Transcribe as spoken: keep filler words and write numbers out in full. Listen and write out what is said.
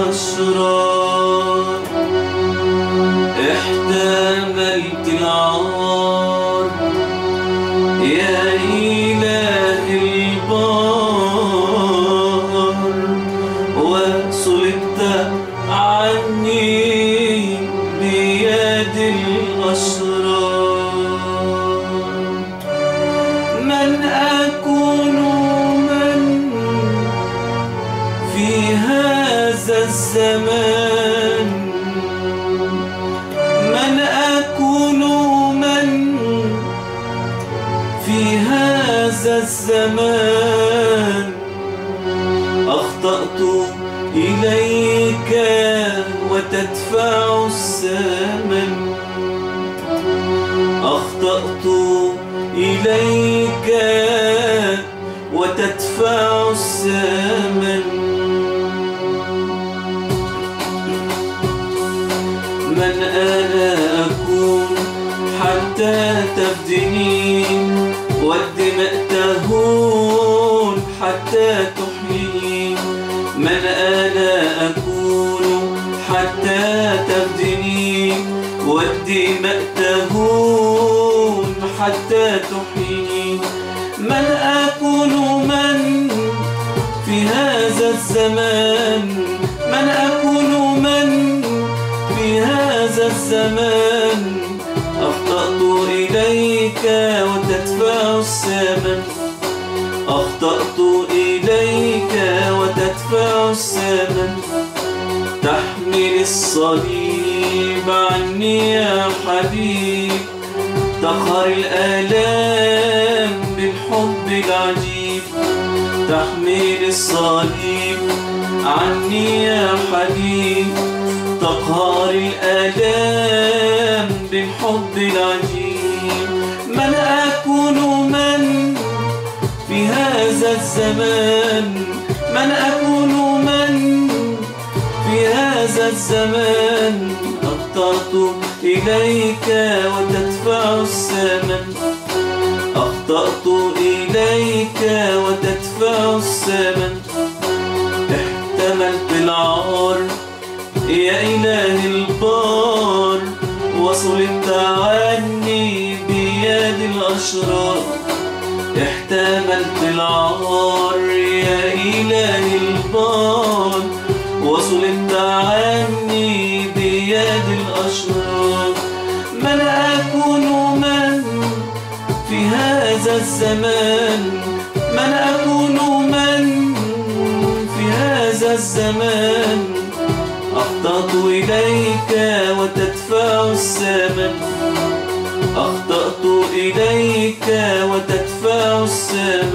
الأشرار. احتملت العار يا إله البار، وصلبت عني بيد الأشرار. من أكون من في هذا الزمان؟ من أكون من في هذا الزمان؟ أخطأت إليك وتدفع الثمن. أخطأت إليك وتدفع الثمن. من أنا أكون حتى تفدني، والدماء تهون حتى تحييني. من أنا أكون حتى تفدني، والدماء تهون حتى تحييني. من أكون من في هذا الزمان؟ من أكون من في هذا الزمان؟ أخطأت إليك وتدفع الثمن. أخطأت إليك وتدفع الثمن. تحمل الصليب عني يا حبيب، تقهر الآلام بالحب العجيب. تحمل الصليب عني يا حبيب، تقهر الآلام بالحب العجيب. من أكون من في هذا الزمان؟ من أكون من في هذا الزمان؟ أخطأت إليك وتدفع الثمن. أخطأت إليك وتدفع الثمن. احتملت العار يا إله البار، وصلبت عني بيد الأشرار. احتملت العار يا إله البار، وصلبت عني بيد الأشرار. من أكون من في هذا الزمان؟ من أكون من في هذا الزمان؟ أخطأت إليك وتدفع الثمن. أخطأت إليك وتدفع الثمن.